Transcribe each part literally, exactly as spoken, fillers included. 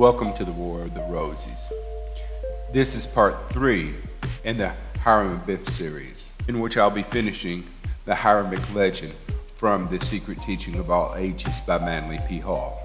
Welcome to the War of the Roses. This is part three in the Hiram Abiff series, in which I'll be finishing the Hiramic legend from The Secret Teaching of All Ages by Manly P. Hall.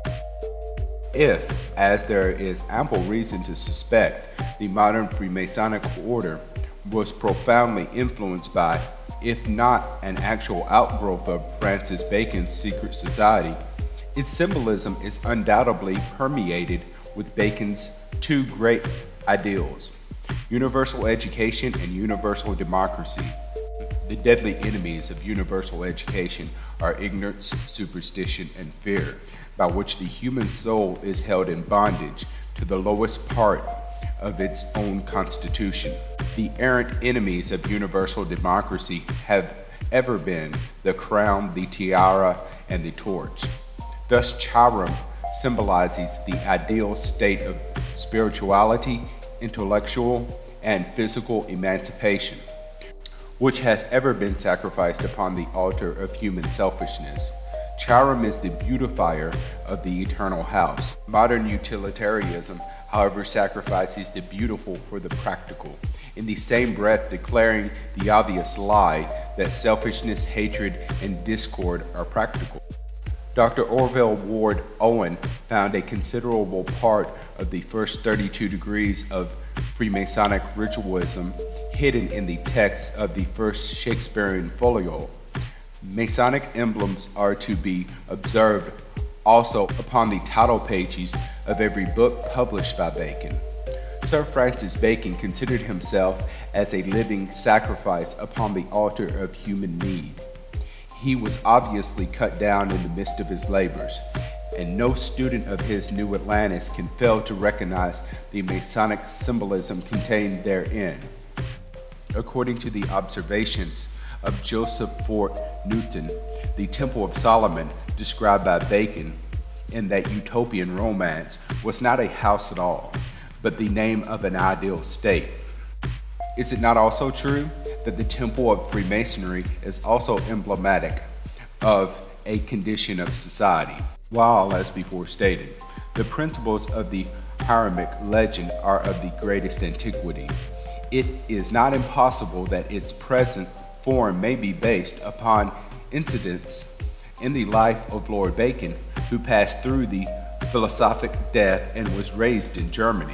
If, as there is ample reason to suspect, the modern Freemasonic order was profoundly influenced by, if not an actual outgrowth of Francis Bacon's secret society, its symbolism is undoubtedly permeated with Bacon's two great ideals, universal education and universal democracy. The deadly enemies of universal education are ignorance, superstition, and fear, by which the human soul is held in bondage to the lowest part of its own constitution. The errant enemies of universal democracy have ever been the crown, the tiara, and the torch. Thus, Charam symbolizes the ideal state of spirituality, intellectual, and physical emancipation, which has ever been sacrificed upon the altar of human selfishness. Charam is the beautifier of the eternal house. Modern utilitarianism, however, sacrifices the beautiful for the practical, in the same breath declaring the obvious lie that selfishness, hatred, and discord are practical. Doctor Orville Ward Owen found a considerable part of the first thirty-two degrees of Freemasonic ritualism hidden in the text of the first Shakespearean folio. Masonic emblems are to be observed also upon the title pages of every book published by Bacon. Sir Francis Bacon considered himself as a living sacrifice upon the altar of human need. He was obviously cut down in the midst of his labors, and no student of his New Atlantis can fail to recognize the Masonic symbolism contained therein. According to the observations of Joseph Fort Newton, the Temple of Solomon, described by Bacon in that utopian romance, was not a house at all, but the name of an ideal state. Is it not also true that the Temple of Freemasonry is also emblematic of a condition of society? While, as before stated, the principles of the Hiramic legend are of the greatest antiquity, it is not impossible that its present form may be based upon incidents in the life of Lord Bacon, who passed through the philosophic death and was raised in Germany.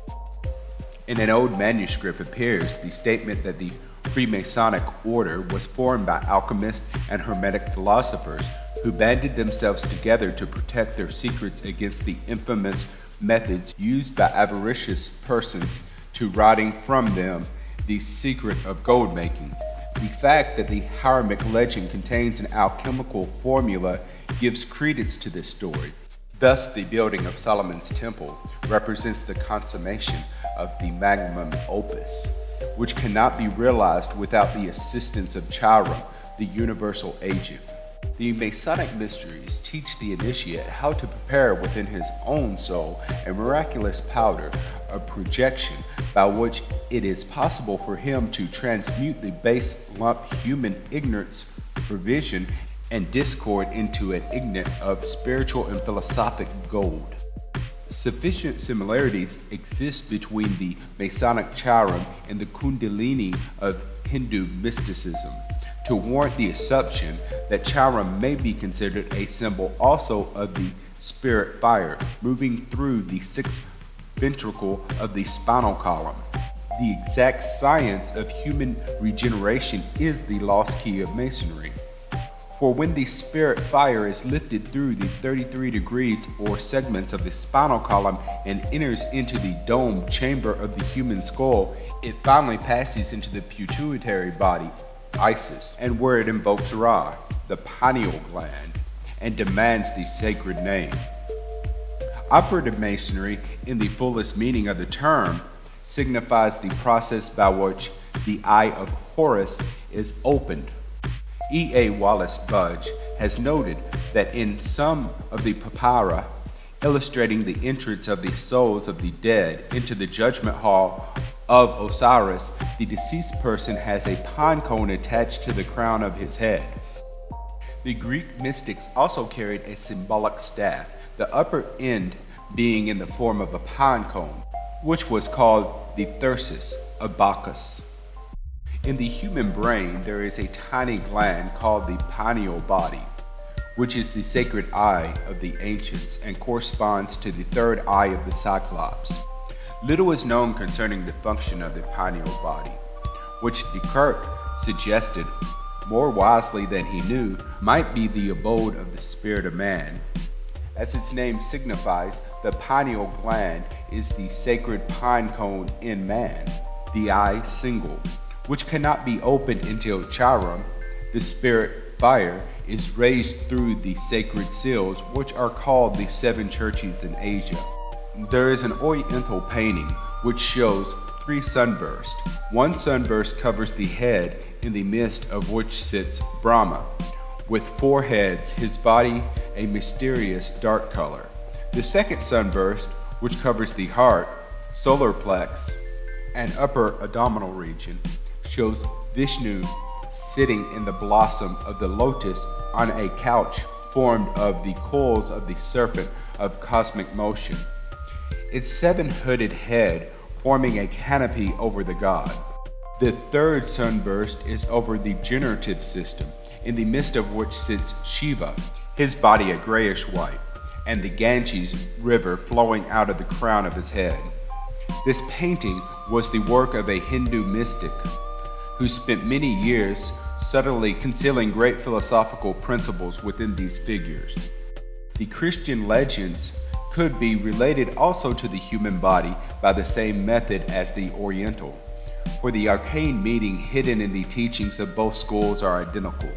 In an old manuscript appears the statement that the Freemasonic order was formed by alchemists and Hermetic philosophers who banded themselves together to protect their secrets against the infamous methods used by avaricious persons to wresting from them the secret of gold making. The fact that the Hiramic legend contains an alchemical formula gives credence to this story. Thus, the building of Solomon's temple represents the consummation of the magnum opus, which cannot be realized without the assistance of Charam, the universal agent. The Masonic mysteries teach the initiate how to prepare within his own soul a miraculous powder of projection by which it is possible for him to transmute the base lump human ignorance, perversion, and discord into an ingot of spiritual and philosophic gold. Sufficient similarities exist between the Masonic Charam and the Kundalini of Hindu mysticism to warrant the assumption that Charam may be considered a symbol also of the spirit fire moving through the sixth ventricle of the spinal column. The exact science of human regeneration is the lost key of Masonry. For when the spirit fire is lifted through the thirty-three degrees or segments of the spinal column and enters into the dome chamber of the human skull, it finally passes into the pituitary body, Isis, and where it invokes Ra, the pineal gland, and demands the sacred name. Operative Masonry, in the fullest meaning of the term, signifies the process by which the eye of Horus is opened. E. A. Wallace Budge has noted that in some of the papyri illustrating the entrance of the souls of the dead into the judgment hall of Osiris, the deceased person has a pine cone attached to the crown of his head. The Greek mystics also carried a symbolic staff, the upper end being in the form of a pine cone, which was called the thyrsus of Bacchus. In the human brain, there is a tiny gland called the pineal body, which is the sacred eye of the ancients and corresponds to the third eye of the Cyclops. Little is known concerning the function of the pineal body, which Descartes suggested, more wisely than he knew, might be the abode of the spirit of man. As its name signifies, the pineal gland is the sacred pine cone in man, the eye single, which cannot be opened until Chiram, the spirit fire, is raised through the sacred seals, which are called the seven churches in Asia. There is an Oriental painting which shows three sunbursts. One sunburst covers the head, in the midst of which sits Brahma, with four heads, his body a mysterious dark color. The second sunburst, which covers the heart, solar plex, and upper abdominal region, shows Vishnu sitting in the blossom of the lotus on a couch formed of the coils of the serpent of cosmic motion, its seven-hooded head forming a canopy over the god. The third sunburst is over the generative system, in the midst of which sits Shiva, his body a grayish white, and the Ganges river flowing out of the crown of his head. This painting was the work of a Hindu mystic who spent many years subtly concealing great philosophical principles within these figures. The Christian legends could be related also to the human body by the same method as the Oriental, for the arcane meaning hidden in the teachings of both schools are identical.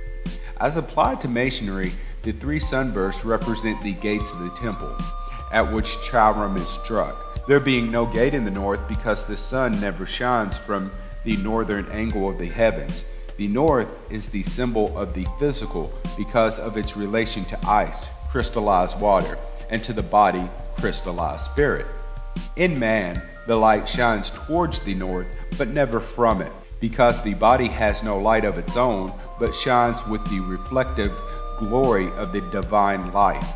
As applied to masonry, the three sunbursts represent the gates of the temple, at which Chiram is struck, there being no gate in the north because the sun never shines from the northern angle of the heavens. The north is the symbol of the physical because of its relation to ice, crystallized water, and to the body, crystallized spirit. In man, the light shines towards the north, but never from it, because the body has no light of its own, but shines with the reflective glory of the divine life.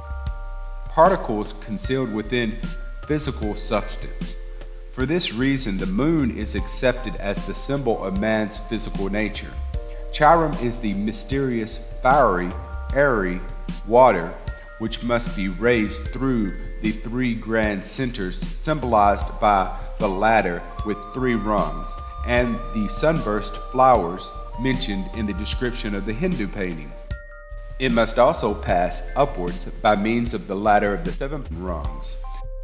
Particles concealed within physical substance. For this reason, the moon is accepted as the symbol of man's physical nature. Chiram is the mysterious, fiery, airy water which must be raised through the three grand centers symbolized by the ladder with three rungs, and the sunburst flowers mentioned in the description of the Hindu painting. It must also pass upwards by means of the ladder of the seven rungs.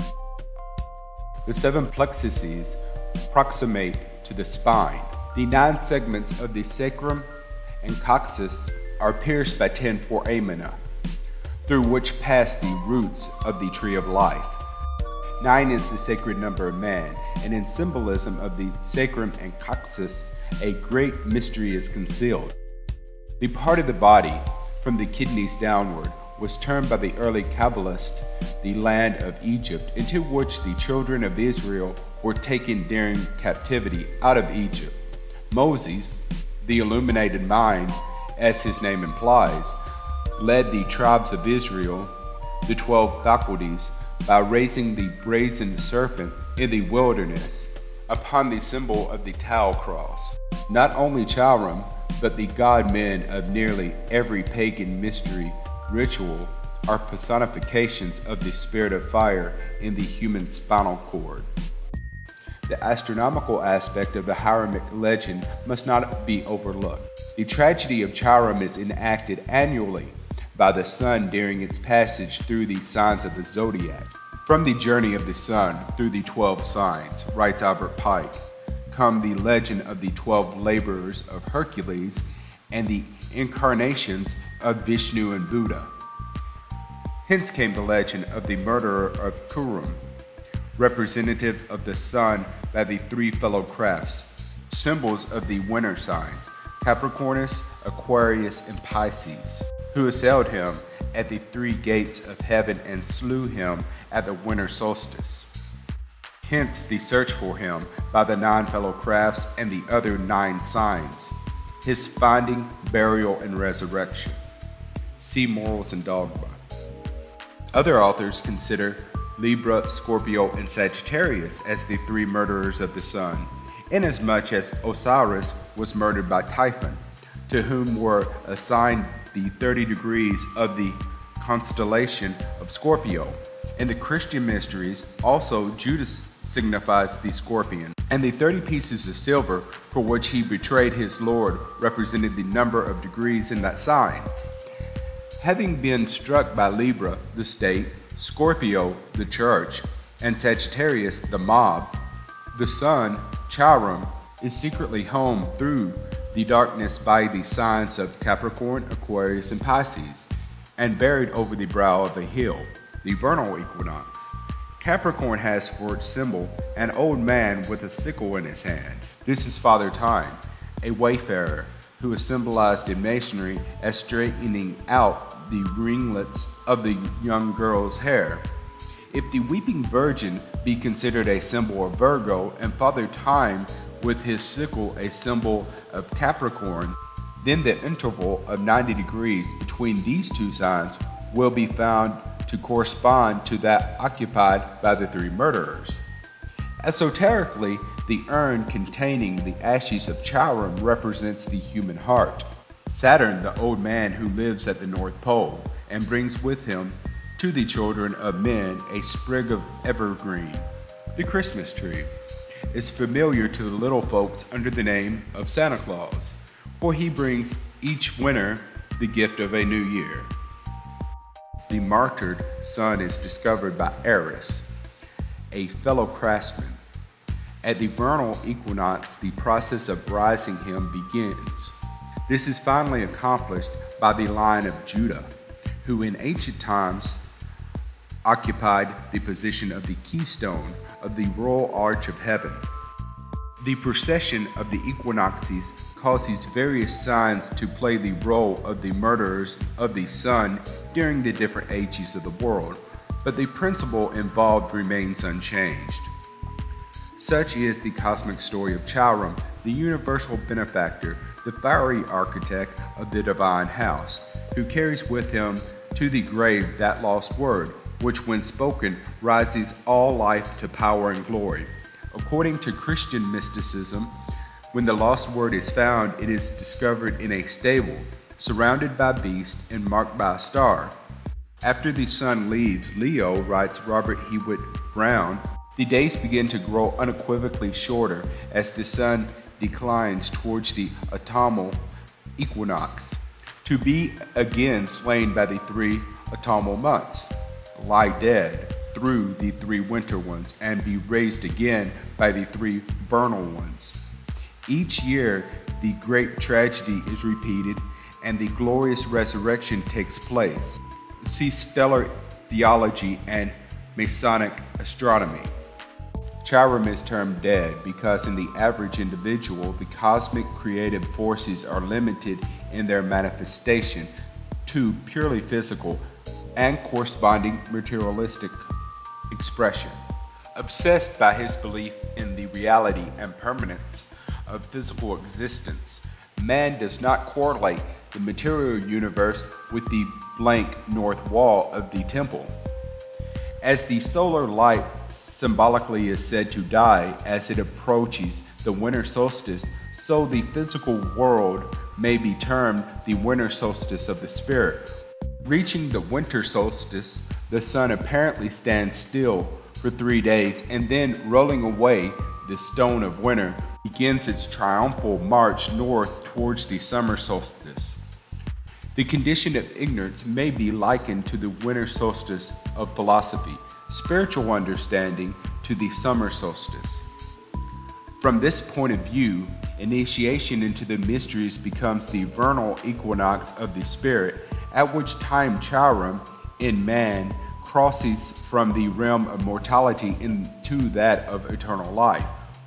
The seven plexuses approximate to the spine. The nine segments of the sacrum and coccyx are pierced by ten foramina, through which pass the roots of the tree of life. Nine is the sacred number of man, and in symbolism of the sacrum and coccyx, a great mystery is concealed. The part of the body, from the kidneys downward, was termed by the early Kabbalists the land of Egypt, into which the children of Israel were taken during captivity out of Egypt. Moses, the illuminated mind, as his name implies, led the tribes of Israel, the twelve faculties, by raising the brazen serpent in the wilderness upon the symbol of the tau cross. Not only Chiram, but the god-men of nearly every pagan mystery ritual are personifications of the spirit of fire in the human spinal cord. The astronomical aspect of the Hiramic legend must not be overlooked. The tragedy of Chiram is enacted annually by the sun during its passage through the signs of the zodiac. From the journey of the sun through the twelve signs, writes Albert Pike, come the legend of the twelve laborers of Hercules and the incarnations of Vishnu and Buddha. Hence came the legend of the murderer of Kurum, representative of the sun by the three fellow crafts, symbols of the winter signs, Capricornus, Aquarius, and Pisces, who assailed him at the three gates of heaven and slew him at the winter solstice. Hence the search for him by the nine fellow crafts and the other nine signs, his finding, burial, and resurrection. See Morals and Dogma. Other authors consider Libra, Scorpio, and Sagittarius as the three murderers of the sun, inasmuch as Osiris was murdered by Typhon, to whom were assigned the thirty degrees of the constellation of Scorpio. In the Christian mysteries, also Judas signifies the scorpion, and the thirty pieces of silver for which he betrayed his Lord represented the number of degrees in that sign. Having been struck by Libra, the state, Scorpio, the church, and Sagittarius, the mob, the sun, Charon, is secretly home through the darkness by the signs of Capricorn, Aquarius, and Pisces, and buried over the brow of a hill, the vernal equinox. Capricorn has for its symbol an old man with a sickle in his hand. This is Father Time, a wayfarer, who is symbolized in Masonry as straightening out the ringlets of the young girl's hair. If the Weeping Virgin be considered a symbol of Virgo, and Father Time with his sickle a symbol of Capricorn, then the interval of ninety degrees between these two signs will be found to correspond to that occupied by the three murderers. Esoterically, the urn containing the ashes of Charon represents the human heart. Saturn, the old man who lives at the North Pole, and brings with him to the children of men a sprig of evergreen. The Christmas tree is familiar to the little folks under the name of Santa Claus, for he brings each winter the gift of a new year. The martyred sun is discovered by Eris, a fellow craftsman. At the vernal equinox, the process of rising him begins. This is finally accomplished by the line of Judah, who in ancient times occupied the position of the keystone of the royal arch of heaven. The procession of the equinoxes causes various signs to play the role of the murderers of the sun during the different ages of the world, but the principle involved remains unchanged. Such is the cosmic story of Charon, the universal benefactor, the fiery architect of the divine house, who carries with him to the grave that lost word, which when spoken rises all life to power and glory. According to Christian mysticism, when the lost word is found, it is discovered in a stable, surrounded by beasts and marked by a star. After the sun leaves Leo, writes Robert Hewitt Brown, the days begin to grow unequivocally shorter as the sun declines towards the autumnal equinox, to be again slain by the three autumnal months, lie dead through the three winter ones, and be raised again by the three vernal ones. Each year, the great tragedy is repeated and the glorious resurrection takes place. See stellar theology and Masonic astronomy. Charon is termed dead because in the average individual, the cosmic creative forces are limited in their manifestation to purely physical and corresponding materialistic expression. Obsessed by his belief in the reality and permanence of physical existence, man does not correlate the material universe with the blank north wall of the temple. As the solar light symbolically is said to die as it approaches the winter solstice, so the physical world may be termed the winter solstice of the spirit. Reaching the winter solstice, the sun apparently stands still for three days, and then rolling away the stone of winter, begins its triumphal march north towards the summer solstice. The condition of ignorance may be likened to the winter solstice of philosophy, spiritual understanding to the summer solstice. From this point of view, initiation into the mysteries becomes the vernal equinox of the spirit, at which time Charon, in man, crosses from the realm of mortality into that of eternal life.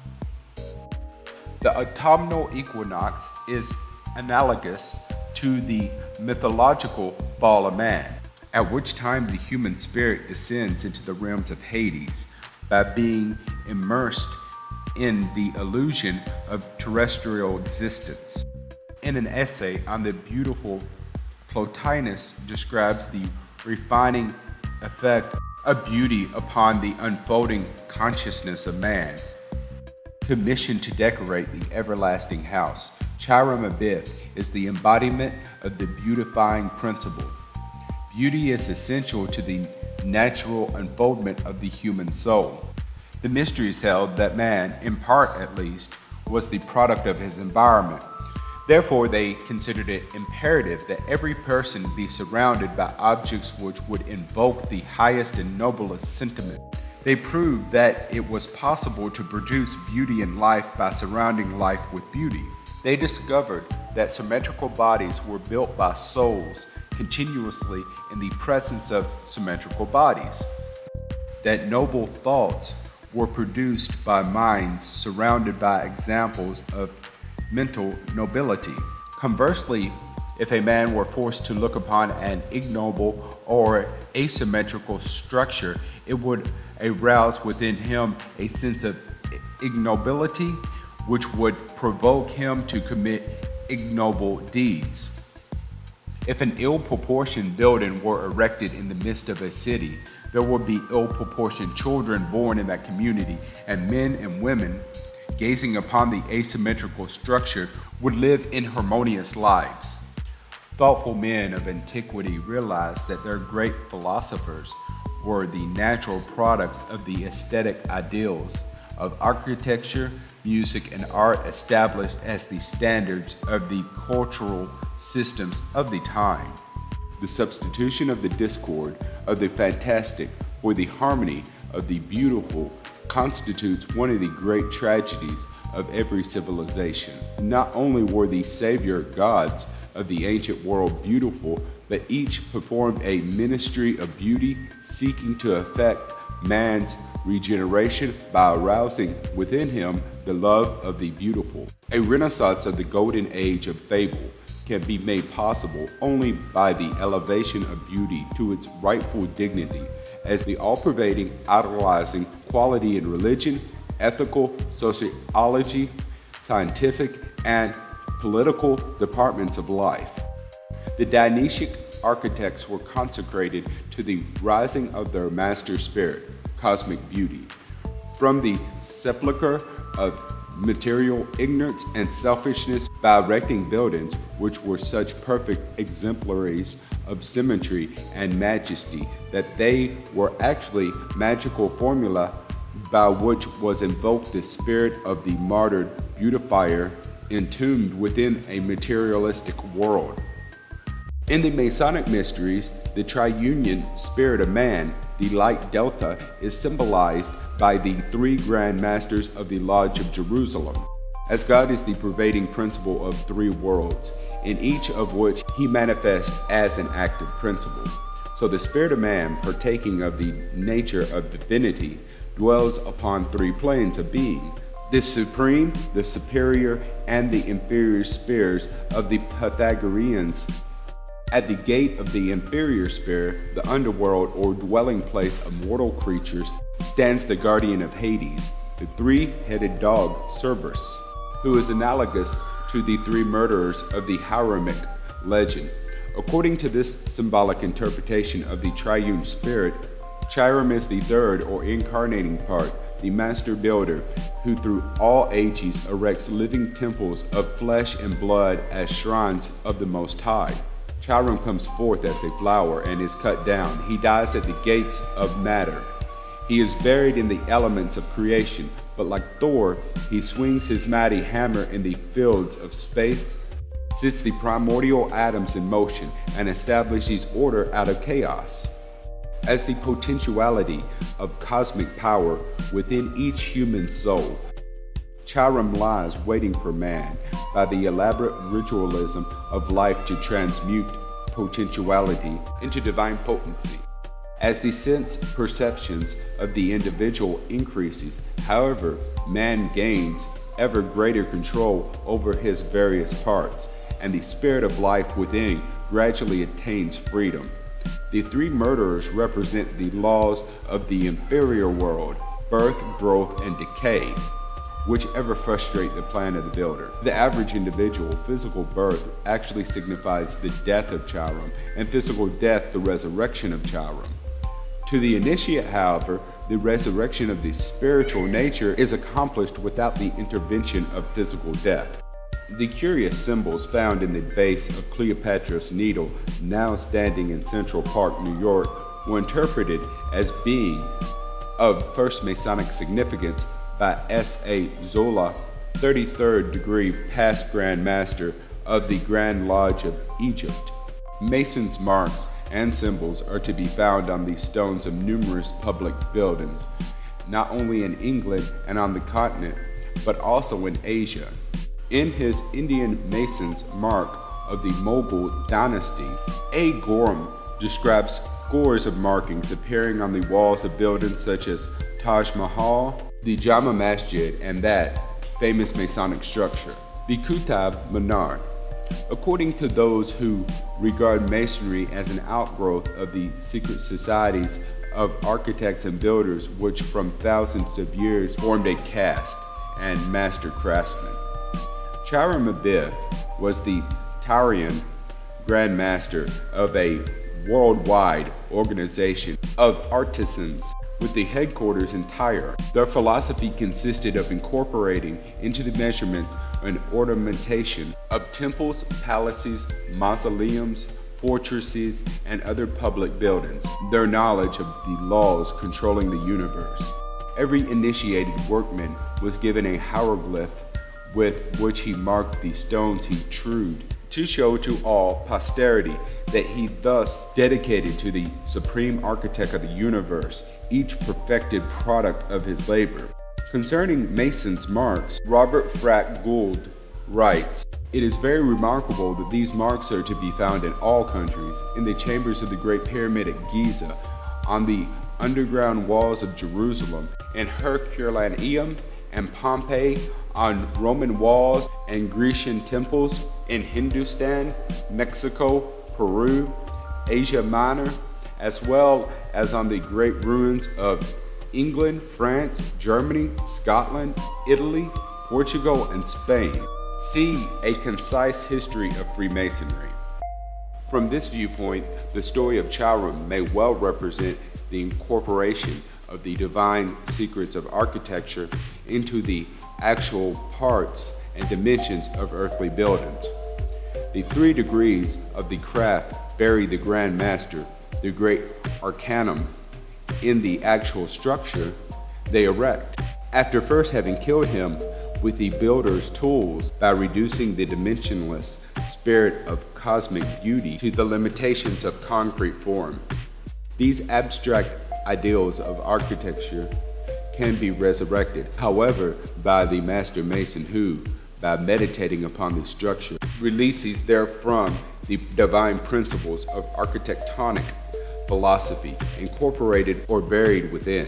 The autumnal equinox is analogous to the mythological fall of man, at which time the human spirit descends into the realms of Hades by being immersed in the illusion of terrestrial existence. In an essay on the beautiful, Plotinus describes the refining effect of beauty upon the unfolding consciousness of man. Commissioned to decorate the everlasting house, Chiram Abiff is the embodiment of the beautifying principle. Beauty is essential to the natural unfoldment of the human soul. The mysteries held that man, in part at least, was the product of his environment. Therefore, they considered it imperative that every person be surrounded by objects which would invoke the highest and noblest sentiment. They proved that it was possible to produce beauty in life by surrounding life with beauty. They discovered that symmetrical bodies were built by souls continuously in the presence of symmetrical bodies. That noble thoughts were produced by minds surrounded by examples of mental nobility. Conversely, if a man were forced to look upon an ignoble or asymmetrical structure, it would arouse within him a sense of ignobility, which would provoke him to commit ignoble deeds. If an ill-proportioned building were erected in the midst of a city, there would be ill-proportioned children born in that community, and men and women, gazing upon the asymmetrical structure, would live inharmonious lives. Thoughtful men of antiquity realized that their great philosophers were the natural products of the aesthetic ideals of architecture, music, and art established as the standards of the cultural systems of the time. The substitution of the discord of the fantastic for the harmony of the beautiful constitutes one of the great tragedies of every civilization. Not only were the savior gods of the ancient world beautiful, but each performed a ministry of beauty, seeking to effect man's regeneration by arousing within him the love of the beautiful. A renaissance of the golden age of fable can be made possible only by the elevation of beauty to its rightful dignity as the all-pervading, idolizing quality in religion, ethical, sociology, scientific, and political departments of life. The Dionysic architects were consecrated to the rising of their master spirit, cosmic beauty, from the sepulchre of material ignorance and selfishness by erecting buildings which were such perfect exemplaries of symmetry and majesty that they were actually magical formula by which was invoked the spirit of the martyred beautifier entombed within a materialistic world. In the Masonic mysteries, the triunion spirit of man, the light delta, is symbolized by the three grand masters of the Lodge of Jerusalem, as God is the pervading principle of three worlds, in each of which he manifests as an active principle. So the spirit of man, partaking of the nature of divinity, dwells upon three planes of being: the supreme, the superior, and the inferior spheres of the Pythagoreans. At the gate of the inferior sphere, the underworld or dwelling place of mortal creatures, stands the guardian of Hades, the three-headed dog Cerberus, who is analogous to the three murderers of the Hiramic legend. According to this symbolic interpretation of the triune spirit, Chiram is the third or incarnating part, the master builder, who through all ages erects living temples of flesh and blood as shrines of the Most High. Chiram comes forth as a flower and is cut down. He dies at the gates of matter. He is buried in the elements of creation, but like Thor, he swings his mighty hammer in the fields of space, sets the primordial atoms in motion, and establishes order out of chaos. As the potentiality of cosmic power within each human soul, Chiram lies waiting for man by the elaborate ritualism of life to transmute potentiality into divine potency. As the sense perceptions of the individual increases, however, man gains ever greater control over his various parts, and the spirit of life within gradually attains freedom. The three murderers represent the laws of the inferior world: birth, growth, and decay, whichever frustrate the plan of the builder. The average individual, physical birth actually signifies the death of Chiram, and physical death the resurrection of Chiram. To the initiate, however, the resurrection of the spiritual nature is accomplished without the intervention of physical death. The curious symbols found in the base of Cleopatra's Needle, now standing in Central Park, New York, were interpreted as being of first Masonic significance by S A Zola, thirty-third degree past Grand Master of the Grand Lodge of Egypt. Masons' marks and symbols are to be found on the stones of numerous public buildings, not only in England and on the continent, but also in Asia. In his Indian Mason's mark of the Mughal dynasty, A. Gorham describes scores of markings appearing on the walls of buildings such as Taj Mahal, the Jama Masjid, and that famous Masonic structure, the Qutb Minar. According to those who regard Masonry as an outgrowth of the secret societies of architects and builders which from thousands of years formed a caste and master craftsmen. Charam-Abiff was the Tyrian Grand Master of a worldwide organization of artisans with the headquarters in Tyre. Their philosophy consisted of incorporating into the measurements and ornamentation of temples, palaces, mausoleums, fortresses, and other public buildings, their knowledge of the laws controlling the universe. Every initiated workman was given a hieroglyph with which he marked the stones he trewed, to show to all posterity that he thus dedicated to the supreme architect of the universe each perfected product of his labor. Concerning Mason's marks, Robert Frack Gould writes, "It is very remarkable that these marks are to be found in all countries, in the chambers of the Great Pyramid at Giza, on the underground walls of Jerusalem, in Herculaneum and Pompeii, on Roman walls and Grecian temples, in Hindustan, Mexico, Peru, Asia Minor, as well as on the great ruins of England, France, Germany, Scotland, Italy, Portugal, and Spain." See A Concise History of Freemasonry. From this viewpoint, the story of Charam may well represent the incorporation of the divine secrets of architecture into the actual parts and dimensions of earthly buildings. The three degrees of the craft bury the Grand Master, the great arcanum, in the actual structure they erect, after first having killed him with the builder's tools by reducing the dimensionless spirit of cosmic beauty to the limitations of concrete form. These abstract ideals of architecture can be resurrected, however, by the Master Mason who, by meditating upon the structure, releases therefrom the divine principles of architectonic philosophy, incorporated or buried within.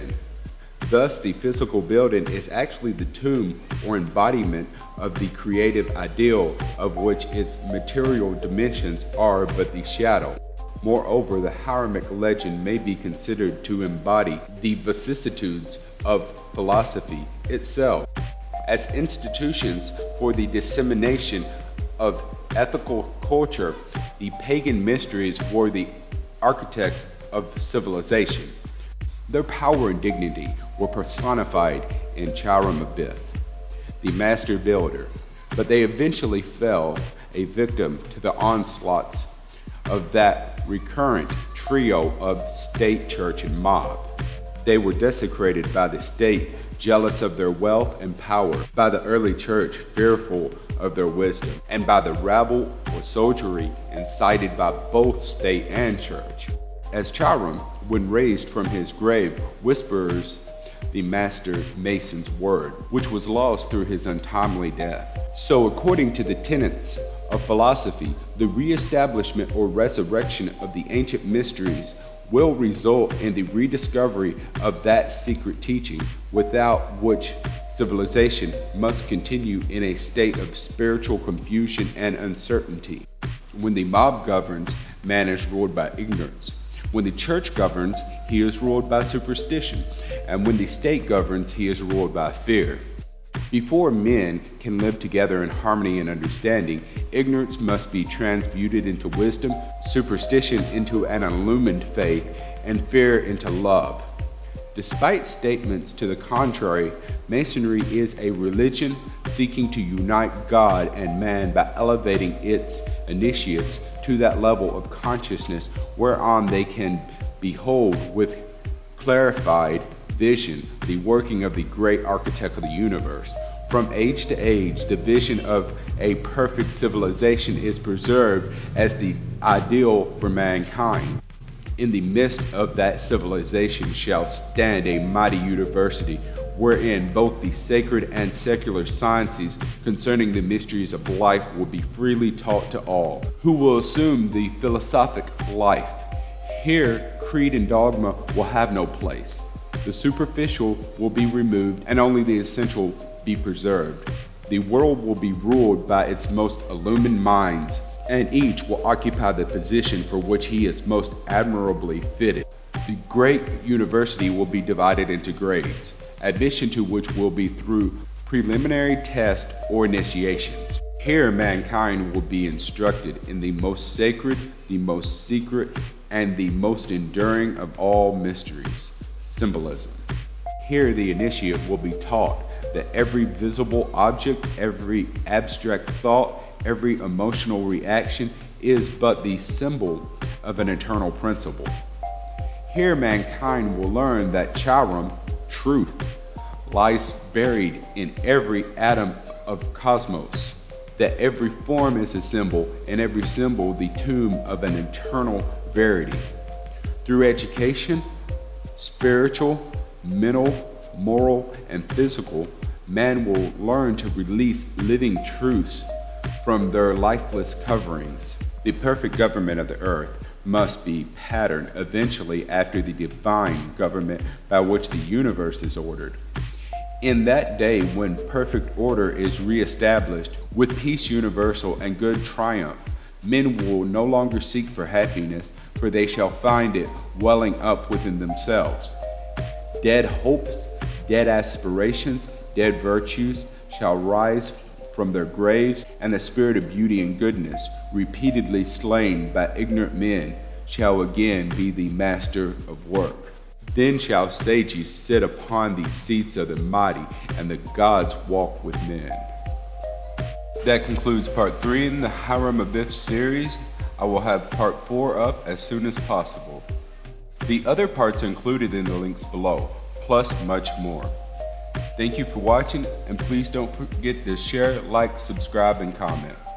Thus, the physical building is actually the tomb or embodiment of the creative ideal of which its material dimensions are but the shadow. Moreover, the Hieramic legend may be considered to embody the vicissitudes of philosophy itself. As institutions for the dissemination of ethical culture, the pagan mysteries were the architects of civilization. Their power and dignity were personified in Charam-Abiff, the master builder, but they eventually fell a victim to the onslaughts of that recurrent trio of state, church, and mob. They were desecrated by the state, jealous of their wealth and power, by the early church, fearful of their wisdom, and by the rabble or soldiery incited by both state and church. As Charam, when raised from his grave, whispers the Master Mason's word, which was lost through his untimely death. So according to the tenets of philosophy, the reestablishment or resurrection of the ancient mysteries will result in the rediscovery of that secret teaching, without which civilization must continue in a state of spiritual confusion and uncertainty. When the mob governs, man is ruled by ignorance. When the church governs, he is ruled by superstition. And when the state governs, he is ruled by fear. Before men can live together in harmony and understanding, ignorance must be transmuted into wisdom, superstition into an illumined faith, and fear into love. Despite statements to the contrary, Masonry is a religion seeking to unite God and man by elevating its initiates to that level of consciousness whereon they can behold with clarified vision the working of the great architect of the universe. From age to age, the vision of a perfect civilization is preserved as the ideal for mankind. In the midst of that civilization shall stand a mighty university, wherein both the sacred and secular sciences concerning the mysteries of life will be freely taught to all, who will assume the philosophic life. Here, creed and dogma will have no place. The superficial will be removed, and only the essential be preserved. The world will be ruled by its most illumined minds, and each will occupy the position for which he is most admirably fitted. The great university will be divided into grades, admission to which will be through preliminary tests or initiations. Here mankind will be instructed in the most sacred, the most secret, and the most enduring of all mysteries, symbolism. Here the initiate will be taught that every visible object, every abstract thought, every emotional reaction is but the symbol of an eternal principle. Here mankind will learn that Charam, truth, lies buried in every atom of cosmos, that every form is a symbol, and every symbol the tomb of an eternal verity. Through education, spiritual, mental, moral, and physical, man will learn to release living truths from their lifeless coverings. The perfect government of the earth must be patterned eventually after the divine government by which the universe is ordered. In that day when perfect order is reestablished, with peace universal and good triumph, men will no longer seek for happiness, for they shall find it welling up within themselves. Dead hopes, dead aspirations, dead virtues shall rise from their graves, and the spirit of beauty and goodness, repeatedly slain by ignorant men, shall again be the master of work. Then shall sages sit upon the seats of the mighty, and the gods walk with men. That concludes part three in the Hiram Abiff series. I will have part four up as soon as possible. The other parts are included in the links below, plus much more. Thank you for watching, and please don't forget to share, like, subscribe, and comment.